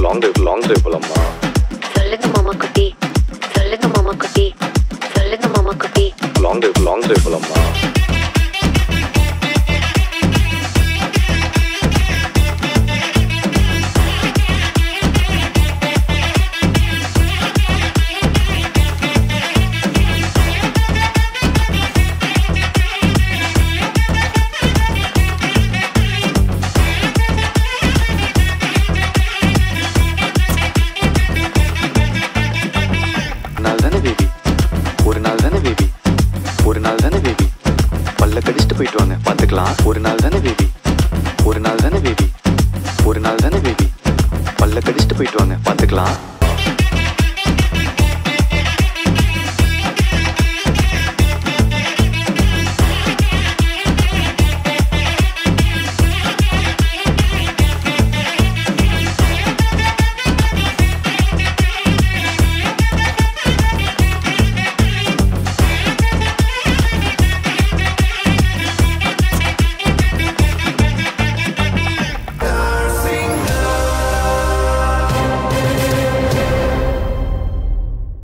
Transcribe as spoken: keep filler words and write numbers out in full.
Long drive long drive போலாமா? சொல்லுங்க மாமா குட்டி, சொல்லுங்க மாமா குட்டி, சொல்லுங்க மாமா குட்டி. லாங் டிரைவ் லாங் டிரைவ் போலாமா? ஒரு நாள் தானே பேபி, ஒரு நாள் தானே பேபி, பல்ல கடிச்சிட்டு போயிட்டு வாங்க பார்த்துக்கலாம். ஒரு நாள் தானே பேபி, ஒரு நாள் தானே பேபி, ஒரு நாள் தானே பேபி, பல்ல கடிச்சிட்டு போயிட்டு வாங்க பார்த்துக்கலாம்.